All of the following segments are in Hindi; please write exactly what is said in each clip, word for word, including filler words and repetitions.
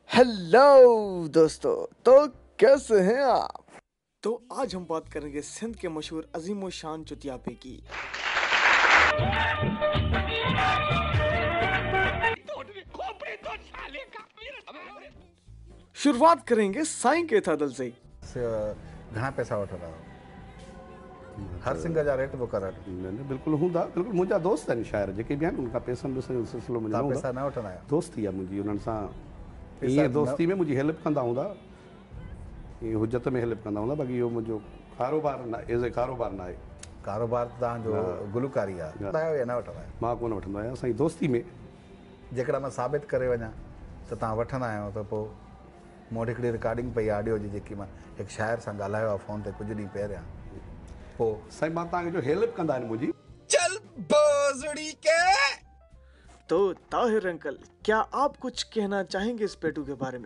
हेलो दोस्तों, तो कैसे हैं आप। तो आज हम बात करेंगे सिंध के मशहूर अजीम शान चुतियापे की। शुरुआत करेंगे साईं के थादल से। घणा पैसा वठंदा हर सिंगर जा रेट बुक करा बिल्कुल हूंदा बिल्कुल मुंहिंजा दोस्त आहिनि शायर जेके बि आहिनि उनखां पैसनि पैसनि जो सिलसिलो मुंहिंजो न पैसा न वठंदा आहियो दोस्ती आहे मुंहिंजी उन्हनि सां ईअं दोस्ती में मुंहिंजी हेल्प कंदा हूंदा ईअं हुजत में हेल्प कंदा हूंदा बाक़ी इहो मुंहिंजो कारोबार न एज़ ए कारोबार न आहे कारोबार तव्हांजो गुलकारी आहे या न वठंदा आहियो मां कोन वठंदो आहियां असांजी दोस्ती में जेकॾहिं मां साबित करे वञा त तव्हां वठंदा आहियो त पोइ मूं वटि हिकिड़ी रिकॉर्डिंग पई ऑडियो जी जेकी मां हिकु शाइर सां ॻाल्हायो आहे फ़ोन ते कुझु ॾींहं पहिरियां पोइ साईं मां तव्हांखे जो हेल्प कंदा आहिनि मुंहिंजी चल बोजड़ी के। तो ताहिर अंकल, क्या आप कुछ कहना चाहेंगे इस पेटू के बारे में।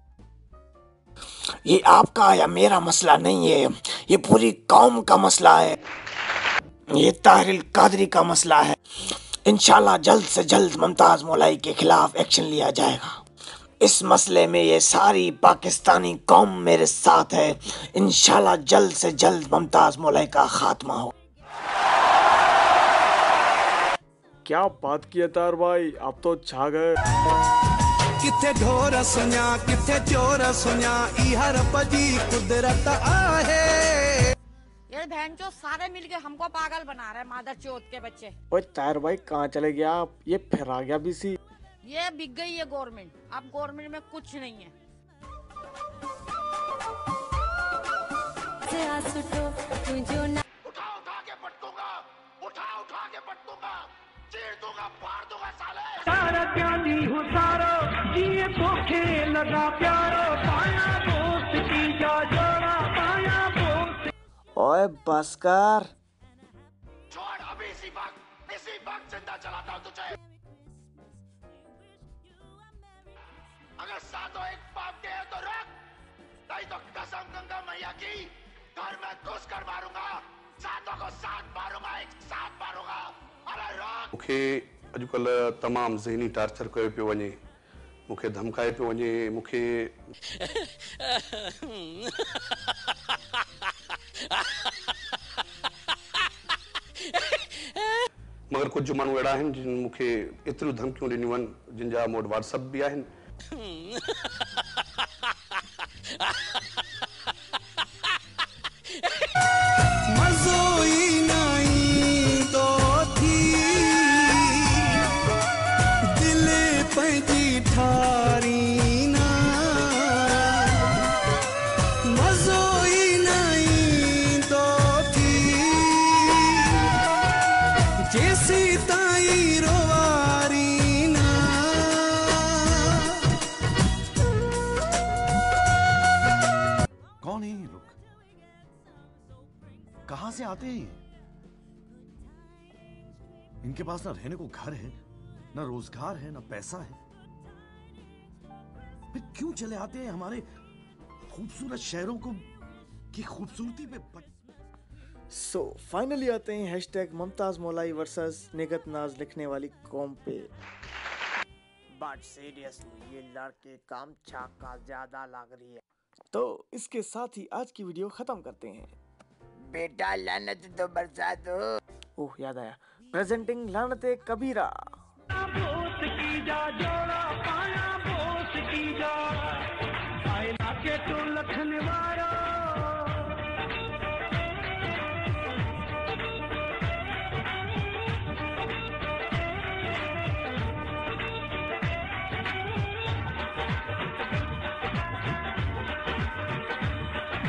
ये आपका या मेरा मसला नहीं है, ये पूरी कौम का मसला है, ये ताहिर कादरी का मसला है। इंशाल्लाह जल्द से जल्द मुमताज मोलाई के खिलाफ एक्शन लिया जाएगा। इस मसले में ये सारी पाकिस्तानी कौम मेरे साथ है। इंशाल्लाह जल्द से जल्द मुमताज मोलाई का खात्मा हो। क्या बात किया तार भाई, आप तो छा गए। किथे ढोर सुनिया किथे चोर सुनिया इहा रब जी कुदरत आहे। ये बहन जो सारे मिलके हमको पागल बना रहे हैं, मादर चौथ के बच्चे। ओए तार भाई कहाँ चले गया आप, ये फिर आ गया बीसी। ये बिक गई है गवर्नमेंट, अब गवर्नमेंट में कुछ नहीं है। उठा उठा के पटकूंगा, उठा उठा के पटकूंगा, चीर दूंगा, फाड़ दूंगा साले। सारा प्याली हो सारो जिए भूखे लगा प्यारो पाया दोस्त की जा जोड़ा पाया दोस्त। ओए बस कर। छोड़ अभी इसी वक्त इसी वक्त जिंदा चलाता हूं तुझे। अगर सातों एक पाप के है तो रख, नहीं तो कसम गंगा मैया की घर में घुस कर मारूंगा, सातों को साथ मारूंगा, एक साथ मारूंगा। अरे रख। मूंखे अॼुकल्ह तमामु ज़हनी टार्चर कयो पियो वञे, मूंखे धमकाए पियो वञे, मूंखे मगर कुझु माण्हू अहिड़ा आहिनि जिन मूंखे एतिरियूं धमकियूं ॾिनियूं आहिनि जिन जा मूं वटि व्हाट्सअप बि आहिनि। मज़ो ई नहीं तो थी दिल पंहिंजी ठारी ना। मज़ो ई नहीं तो थी जेसी ताई रोवारी ना। कौन है ये लोग, कहां से आते हैं ये? इनके पास ना रहने को घर है, ना रोजगार है, ना पैसा है, फिर क्यों चले आते हैं हमारे खूबसूरत शहरों को की खूबसूरती पे पट... सो so, फाइनली आते हैं हैशटैग मुमताज मोलाई वर्सेस निगत नाज लिखने वाली कौम पे। बट सीरियसली ये लड़के काम छक्का ज्यादा लग रही है। तो इसके साथ ही आज की वीडियो खत्म करते हैं। बेटा लानत तो बरसा दो। ओह याद आया, प्रेजेंटिंग लानते कबीरा। बोस की जा जोड़ा पाया बोस की जा आए लाके तो लखन वारो।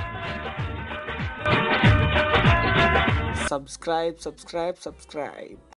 Subscribe subscribe subscribe.